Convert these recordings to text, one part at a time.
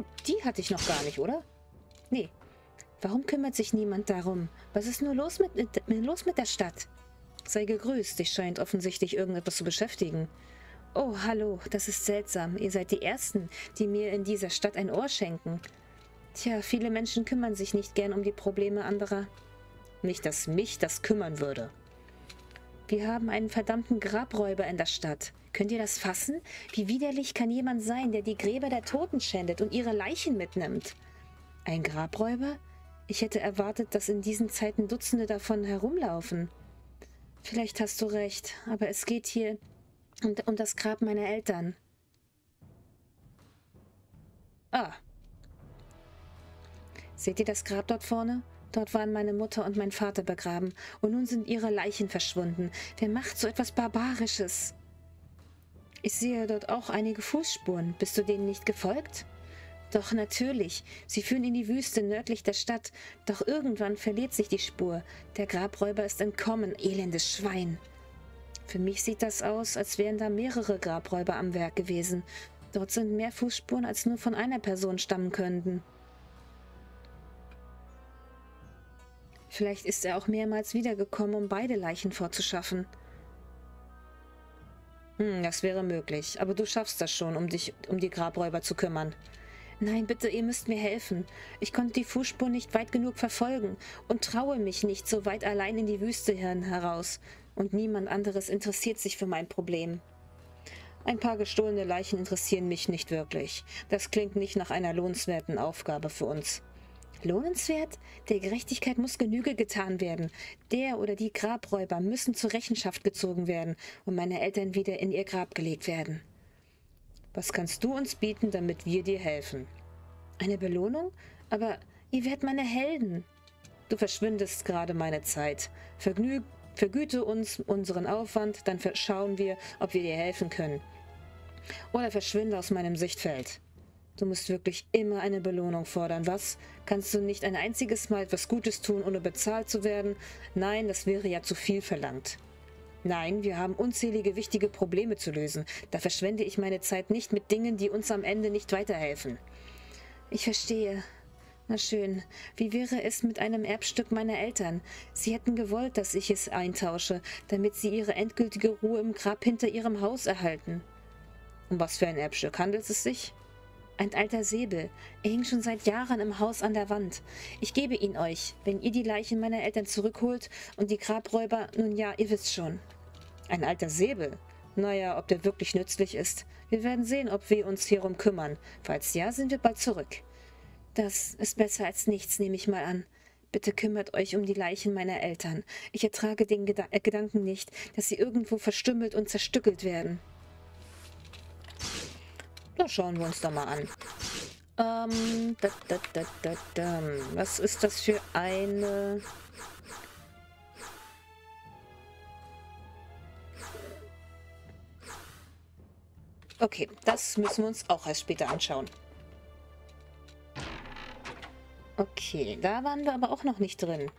die hatte ich noch gar nicht, oder? Nee. Warum kümmert sich niemand darum? Was ist nur los mit der Stadt? Sei gegrüßt, dich scheint offensichtlich irgendetwas zu beschäftigen. Oh, hallo, das ist seltsam. Ihr seid die Ersten, die mir in dieser Stadt ein Ohr schenken. Tja, viele Menschen kümmern sich nicht gern um die Probleme anderer. Nicht, dass mich das kümmern würde. Wir haben einen verdammten Grabräuber in der Stadt. Könnt ihr das fassen? Wie widerlich kann jemand sein, der die Gräber der Toten schändet und ihre Leichen mitnimmt? Ein Grabräuber? Ich hätte erwartet, dass in diesen Zeiten Dutzende davon herumlaufen. Vielleicht hast du recht, aber es geht hier um das Grab meiner Eltern. Ah. Seht ihr das Grab dort vorne? Dort waren meine Mutter und mein Vater begraben, und nun sind ihre Leichen verschwunden. Wer macht so etwas Barbarisches? Ich sehe dort auch einige Fußspuren. Bist du denen nicht gefolgt? Doch natürlich. Sie führen in die Wüste nördlich der Stadt. Doch irgendwann verliert sich die Spur. Der Grabräuber ist entkommen, elendes Schwein. Für mich sieht das aus, als wären da mehrere Grabräuber am Werk gewesen. Dort sind mehr Fußspuren, als nur von einer Person stammen könnten. Vielleicht ist er auch mehrmals wiedergekommen, um beide Leichen fortzuschaffen. Das wäre möglich. Aber du schaffst das schon, um dich um die Grabräuber zu kümmern. Nein, bitte, ihr müsst mir helfen. Ich konnte die Fußspur nicht weit genug verfolgen und traue mich nicht so weit allein in die Wüste heraus. Und niemand anderes interessiert sich für mein Problem. Ein paar gestohlene Leichen interessieren mich nicht wirklich. Das klingt nicht nach einer lohnenswerten Aufgabe für uns. Lohnenswert? Der Gerechtigkeit muss Genüge getan werden. Der oder die Grabräuber müssen zur Rechenschaft gezogen werden und meine Eltern wieder in ihr Grab gelegt werden. Was kannst du uns bieten, damit wir dir helfen? Eine Belohnung? Aber ihr werdet meine Helden. Du verschwindest gerade meine Zeit. Vergüte uns unseren Aufwand, dann schauen wir, ob wir dir helfen können. Oder verschwinde aus meinem Sichtfeld. Du musst wirklich immer eine Belohnung fordern, was? Kannst du nicht ein einziges Mal etwas Gutes tun, ohne bezahlt zu werden? Nein, das wäre ja zu viel verlangt. Nein, wir haben unzählige wichtige Probleme zu lösen. Da verschwende ich meine Zeit nicht mit Dingen, die uns am Ende nicht weiterhelfen. Ich verstehe. Na schön, wie wäre es mit einem Erbstück meiner Eltern? Sie hätten gewollt, dass ich es eintausche, damit sie ihre endgültige Ruhe im Grab hinter ihrem Haus erhalten. Um was für ein Erbstück handelt es sich? Ein alter Säbel. Er hing schon seit Jahren im Haus an der Wand. Ich gebe ihn euch, wenn ihr die Leichen meiner Eltern zurückholt und die Grabräuber, nun ja, ihr wisst schon. Ein alter Säbel? Naja, ob der wirklich nützlich ist. Wir werden sehen, ob wir uns hierum kümmern. Falls ja, sind wir bald zurück. Das ist besser als nichts, nehme ich mal an. Bitte kümmert euch um die Leichen meiner Eltern. Ich ertrage den Gedanken nicht, dass sie irgendwo verstümmelt und zerstückelt werden. Das schauen wir uns doch mal an. Was ist das für eine... Okay, das müssen wir uns auch erst später anschauen. Okay, da waren wir aber auch noch nicht drin.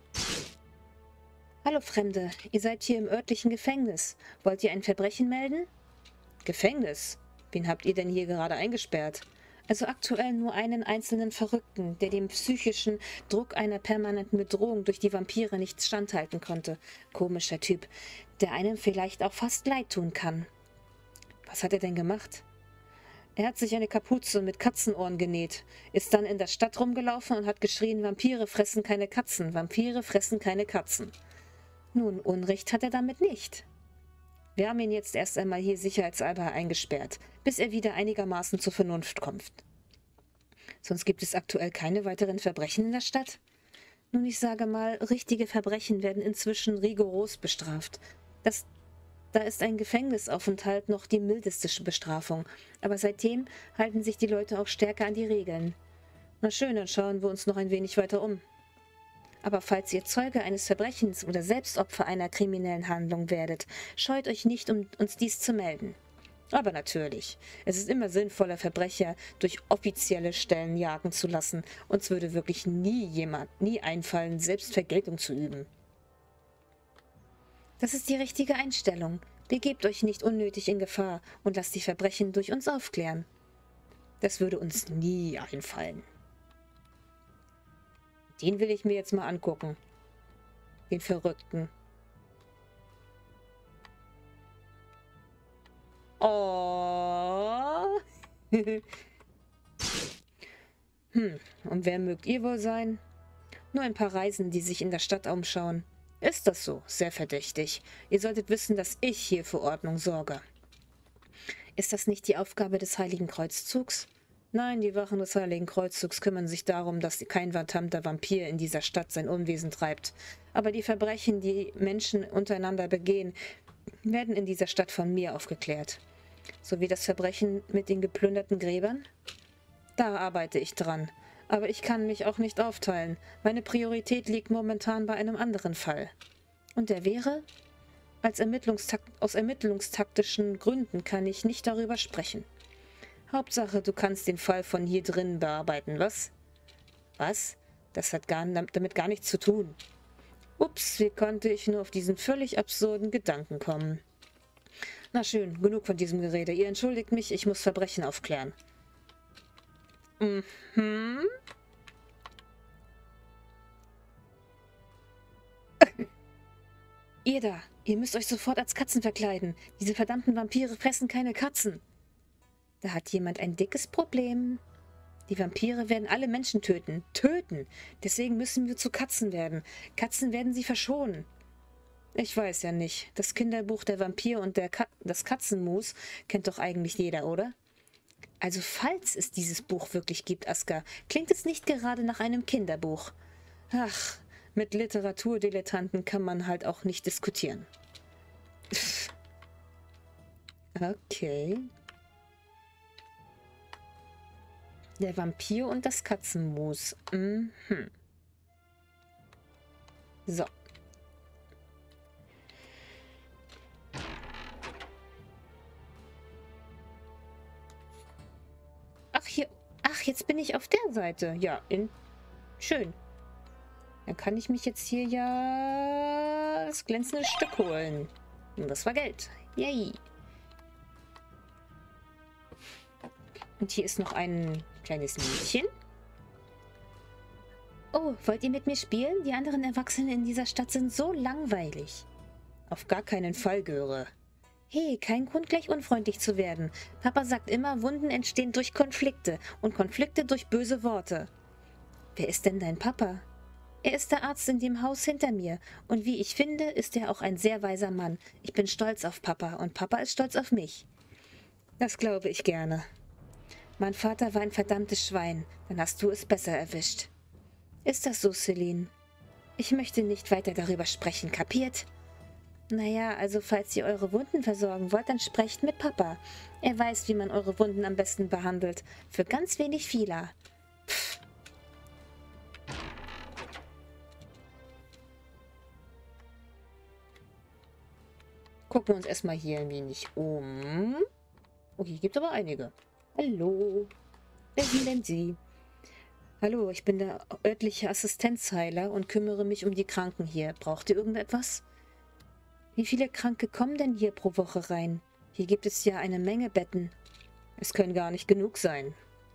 Hallo Fremde, ihr seid hier im örtlichen Gefängnis. Wollt ihr ein Verbrechen melden? Gefängnis? Wen habt ihr denn hier gerade eingesperrt? Also aktuell nur einen einzelnen Verrückten, der dem psychischen Druck einer permanenten Bedrohung durch die Vampire nicht standhalten konnte. Komischer Typ, der einem vielleicht auch fast leid tun kann. Was hat er denn gemacht? Er hat sich eine Kapuze mit Katzenohren genäht, ist dann in der Stadt rumgelaufen und hat geschrien, Vampire fressen keine Katzen, Vampire fressen keine Katzen. Nun, Unrecht hat er damit nicht. Wir haben ihn jetzt erst einmal hier sicherheitshalber eingesperrt, bis er wieder einigermaßen zur Vernunft kommt. Sonst gibt es aktuell keine weiteren Verbrechen in der Stadt? Nun, ich sage mal, richtige Verbrechen werden inzwischen rigoros bestraft. Da ist ein Gefängnisaufenthalt noch die mildeste Bestrafung, aber seitdem halten sich die Leute auch stärker an die Regeln. Na schön, dann schauen wir uns noch ein wenig weiter um. Aber falls ihr Zeuge eines Verbrechens oder selbst Opfer einer kriminellen Handlung werdet, scheut euch nicht, um uns dies zu melden. Aber natürlich, es ist immer sinnvoller, Verbrecher durch offizielle Stellen jagen zu lassen. Uns würde wirklich nie einfallen, selbst Vergeltung zu üben. Das ist die richtige Einstellung. Begebt euch nicht unnötig in Gefahr und lasst die Verbrechen durch uns aufklären. Das würde uns nie einfallen. Den will ich mir jetzt mal angucken. Den Verrückten. Oh. Und wer mögt ihr wohl sein? Nur ein paar Reisende, die sich in der Stadt umschauen. Ist das so? Sehr verdächtig. Ihr solltet wissen, dass ich hier für Ordnung sorge. Ist das nicht die Aufgabe des Heiligen Kreuzzugs? Nein, die Wachen des Heiligen Kreuzzugs kümmern sich darum, dass kein verdammter Vampir in dieser Stadt sein Unwesen treibt. Aber die Verbrechen, die Menschen untereinander begehen, werden in dieser Stadt von mir aufgeklärt. So wie das Verbrechen mit den geplünderten Gräbern? Da arbeite ich dran. Aber ich kann mich auch nicht aufteilen. Meine Priorität liegt momentan bei einem anderen Fall. Und der wäre? Aus ermittlungstaktischen Gründen kann ich nicht darüber sprechen. Hauptsache, du kannst den Fall von hier drinnen bearbeiten, was? Was? Das hat damit gar nichts zu tun. Ups, wie konnte ich nur auf diesen völlig absurden Gedanken kommen? Na schön, genug von diesem Gerede. Ihr entschuldigt mich, ich muss Verbrechen aufklären. Ihr da, ihr müsst euch sofort als Katzen verkleiden. Diese verdammten Vampire fressen keine Katzen. Da hat jemand ein dickes Problem. Die Vampire werden alle Menschen töten. Töten! Deswegen müssen wir zu Katzen werden. Katzen werden sie verschonen. Ich weiß ja nicht. Das Kinderbuch Der Vampir und das Katzenmus kennt doch eigentlich jeder, oder? Also falls es dieses Buch wirklich gibt, Aska, klingt es nicht gerade nach einem Kinderbuch. Ach, mit Literaturdilettanten kann man halt auch nicht diskutieren. Okay. Der Vampir und das Katzenmus. So. Ach, jetzt bin ich auf der Seite. Ja, schön. Dann kann ich mich jetzt hier ja das glänzende Stück holen. Und das war Geld. Yay. Und hier ist noch ein kleines Mädchen. Oh, wollt ihr mit mir spielen? Die anderen Erwachsenen in dieser Stadt sind so langweilig. Auf gar keinen Fall, Göre. Hey, kein Grund, gleich unfreundlich zu werden. Papa sagt immer, Wunden entstehen durch Konflikte und Konflikte durch böse Worte. Wer ist denn dein Papa? Er ist der Arzt in dem Haus hinter mir. Und wie ich finde, ist er auch ein sehr weiser Mann. Ich bin stolz auf Papa und Papa ist stolz auf mich. Das glaube ich gerne. Mein Vater war ein verdammtes Schwein. Dann hast du es besser erwischt. Ist das so, Celine? Ich möchte nicht weiter darüber sprechen, kapiert? Naja, also falls ihr eure Wunden versorgen wollt, dann sprecht mit Papa. Er weiß, wie man eure Wunden am besten behandelt. Für ganz wenig Fila. Pff. Gucken wir uns erstmal hier ein wenig um. Oh, hier gibt es aber einige. Hallo. Wer sind denn Sie? Hallo, ich bin der örtliche Assistenzheiler und kümmere mich um die Kranken hier. Braucht ihr irgendetwas? Wie viele Kranke kommen denn hier pro Woche rein? Hier gibt es ja eine Menge Betten. Es können gar nicht genug sein.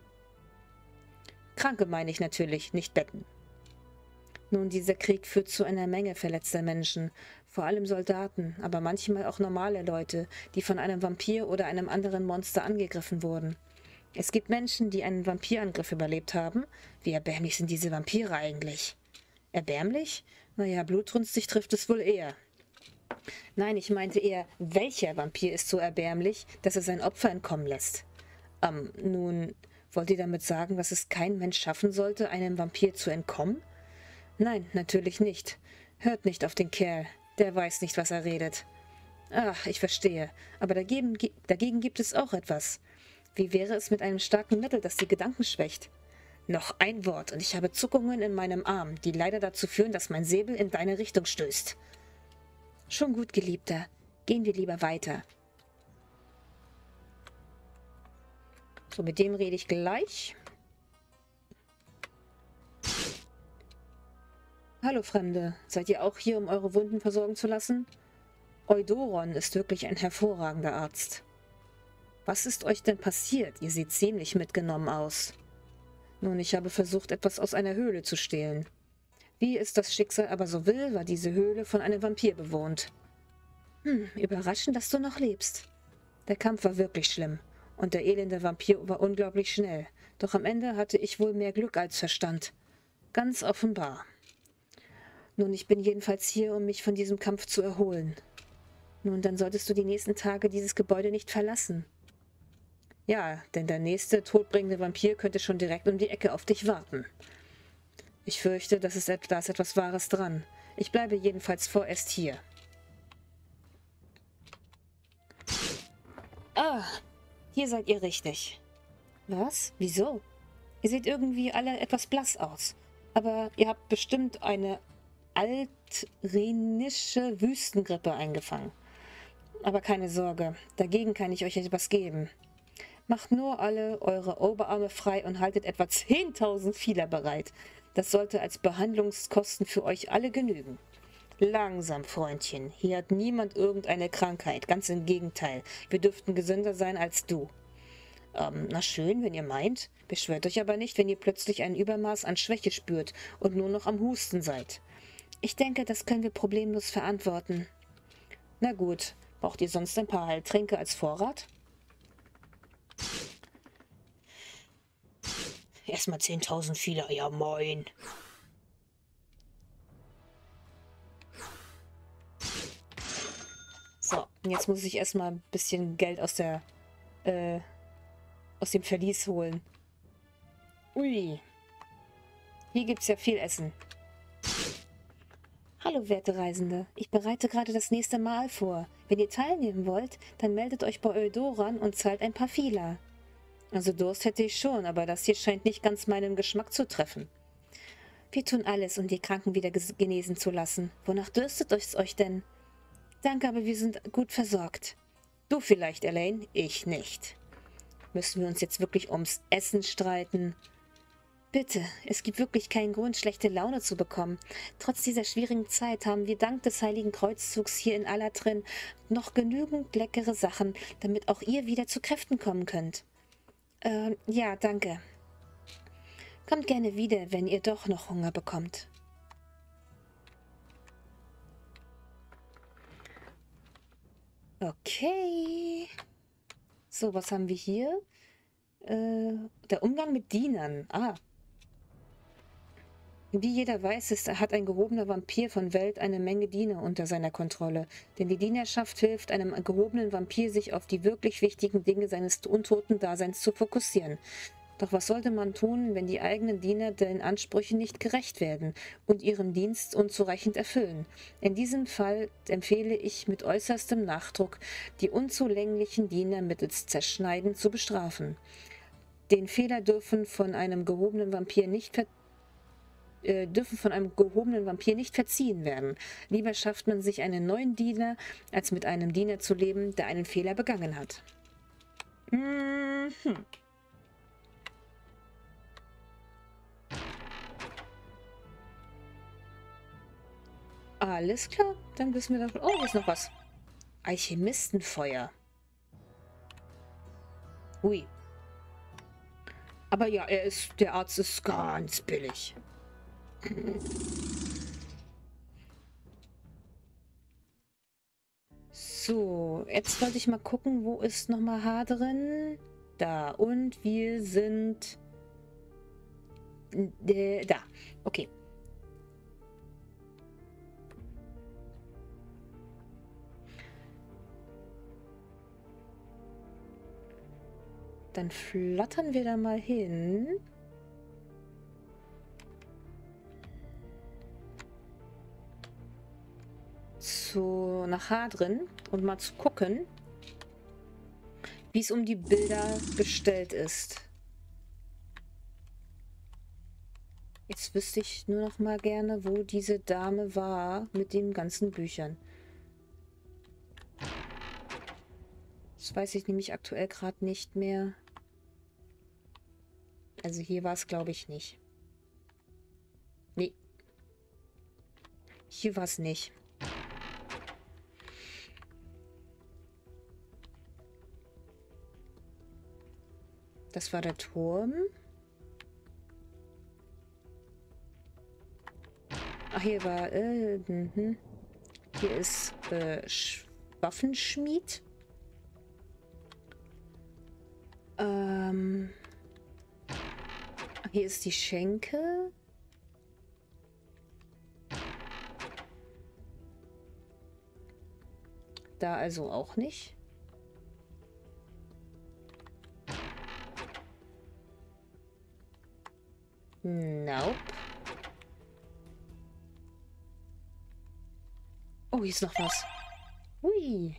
Kranke meine ich natürlich, nicht Betten. Nun, dieser Krieg führt zu einer Menge verletzter Menschen, vor allem Soldaten, aber manchmal auch normale Leute, die von einem Vampir oder einem anderen Monster angegriffen wurden. Es gibt Menschen, die einen Vampirangriff überlebt haben. Wie erbärmlich sind diese Vampire eigentlich? Erbärmlich? Naja, blutrünstig trifft es wohl eher. Nein, ich meinte eher, welcher Vampir ist so erbärmlich, dass er sein Opfer entkommen lässt? Nun, wollt ihr damit sagen, dass es kein Mensch schaffen sollte, einem Vampir zu entkommen? Nein, natürlich nicht. Hört nicht auf den Kerl. Der weiß nicht, was er redet. Ach, ich verstehe. Aber dagegen gibt es auch etwas. Wie wäre es mit einem starken Mittel, das die Gedanken schwächt? Noch ein Wort und ich habe Zuckungen in meinem Arm, die leider dazu führen, dass mein Säbel in deine Richtung stößt. Schon gut, Geliebter. Gehen wir lieber weiter. So, mit dem rede ich gleich. Hallo, Fremde. Seid ihr auch hier, um eure Wunden versorgen zu lassen? Eudoron ist wirklich ein hervorragender Arzt. Was ist euch denn passiert? Ihr seht ziemlich mitgenommen aus. Nun, ich habe versucht, etwas aus einer Höhle zu stehlen. Wie es das Schicksal aber so will, war diese Höhle von einem Vampir bewohnt. Überraschend, dass du noch lebst. Der Kampf war wirklich schlimm und der elende Vampir war unglaublich schnell. Doch am Ende hatte ich wohl mehr Glück als Verstand. Ganz offenbar. Nun, ich bin jedenfalls hier, um mich von diesem Kampf zu erholen. Nun, dann solltest du die nächsten Tage dieses Gebäude nicht verlassen. Ja, denn der nächste todbringende Vampir könnte schon direkt um die Ecke auf dich warten. Ich fürchte, da ist etwas Wahres dran. Ich bleibe jedenfalls vorerst hier. Ah, hier seid ihr richtig. Was? Wieso? Ihr seht irgendwie alle etwas blass aus. Aber ihr habt bestimmt eine altrenische Wüstengrippe eingefangen. Aber keine Sorge, dagegen kann ich euch etwas geben. Macht nur alle eure Oberarme frei und haltet etwa 10.000 Fieler bereit. Das sollte als Behandlungskosten für euch alle genügen. Langsam, Freundchen. Hier hat niemand irgendeine Krankheit. Ganz im Gegenteil. Wir dürften gesünder sein als du. Na schön, wenn ihr meint. Beschwert euch aber nicht, wenn ihr plötzlich ein Übermaß an Schwäche spürt und nur noch am Husten seid. Ich denke, das können wir problemlos verantworten. Na gut. Braucht ihr sonst ein paar Heiltränke als Vorrat? Erstmal 10.000 Fieler, ja moin. So, und jetzt muss ich erstmal ein bisschen Geld aus dem Verlies holen. Ui. Hier gibt's ja viel Essen. Hallo, werte Reisende. Ich bereite gerade das nächste Mahl vor. Wenn ihr teilnehmen wollt, dann meldet euch bei Eudoran und zahlt ein paar Fieler. Also Durst hätte ich schon, aber das hier scheint nicht ganz meinen Geschmack zu treffen. Wir tun alles, um die Kranken wieder genesen zu lassen. Wonach dürstet es euch denn? Danke, aber wir sind gut versorgt. Du vielleicht, Elaine, ich nicht. Müssen wir uns jetzt wirklich ums Essen streiten? Bitte, es gibt wirklich keinen Grund, schlechte Laune zu bekommen. Trotz dieser schwierigen Zeit haben wir dank des Heiligen Kreuzzugs hier in Alatrin noch genügend leckere Sachen, damit auch ihr wieder zu Kräften kommen könnt. Ja, danke. Kommt gerne wieder, wenn ihr doch noch Hunger bekommt. Okay. So, was haben wir hier? Der Umgang mit Dienern. Ah. Wie jeder weiß, hat ein gehobener Vampir von Welt eine Menge Diener unter seiner Kontrolle. Denn die Dienerschaft hilft einem gehobenen Vampir, sich auf die wirklich wichtigen Dinge seines untoten Daseins zu fokussieren. Doch was sollte man tun, wenn die eigenen Diener den Ansprüchen nicht gerecht werden und ihren Dienst unzureichend erfüllen? In diesem Fall empfehle ich mit äußerstem Nachdruck, die unzulänglichen Diener mittels Zerschneiden zu bestrafen. Den Fehler dürfen von einem gehobenen Vampir nicht verziehen werden. Lieber schafft man sich einen neuen Diener, als mit einem Diener zu leben, der einen Fehler begangen hat. Alles klar, dann wissen wir doch... Oh, hier ist noch was. Alchemistenfeuer. Ui. Aber ja, der Arzt ist ganz billig. So, jetzt wollte ich mal gucken, wo ist nochmal H drin? Da, und wir sind... da, okay. Dann flattern wir da mal hin. Nach H drin und mal zu gucken, wie es um die Bilder bestellt ist. Jetzt wüsste ich nur noch mal gerne, wo diese Dame war mit den ganzen Büchern. Das weiß ich nämlich aktuell gerade nicht mehr. Also hier war es, glaube ich, nicht. Nee. Hier war es nicht. Das war der Turm. Ach, hier war... Hier ist Waffenschmied. Hier ist die Schenke. Da also auch nicht. Nope. Oh, hier ist noch was. Hui.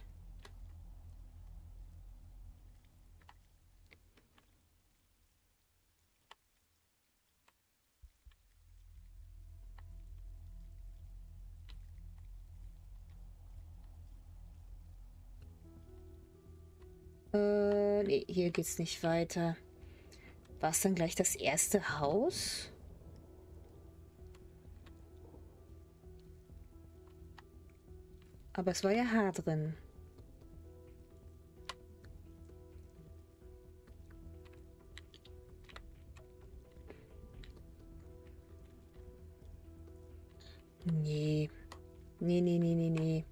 Nee, hier geht's nicht weiter. War es dann gleich das erste Haus? Aber es war ja Haar drin. Nee. Nee, nee, nee, nee, nee.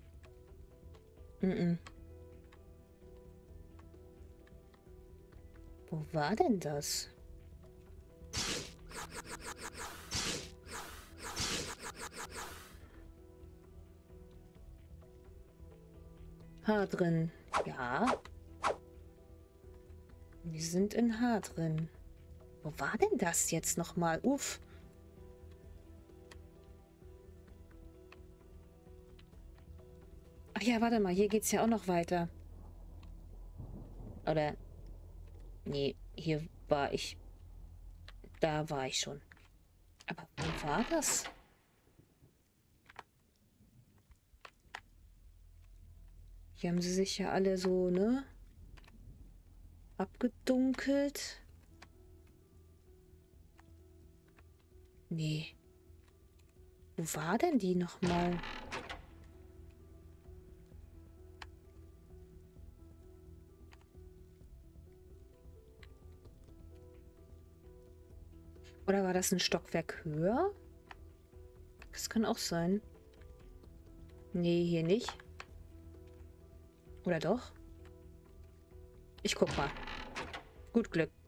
Wo war denn das? Haar drin. Ja. Wir sind in Haar drin. Wo war denn das jetzt nochmal? Uff. Ach ja, warte mal. Hier geht's ja auch noch weiter. Oder... Nee, hier war ich... Da war ich schon. Aber wo war das? Hier haben sie sich ja alle so, ne? Abgedunkelt. Nee. Wo war denn die nochmal? Oder war das ein Stockwerk höher? Das kann auch sein. Nee, hier nicht. Oder doch? Ich guck mal. Gut Glück.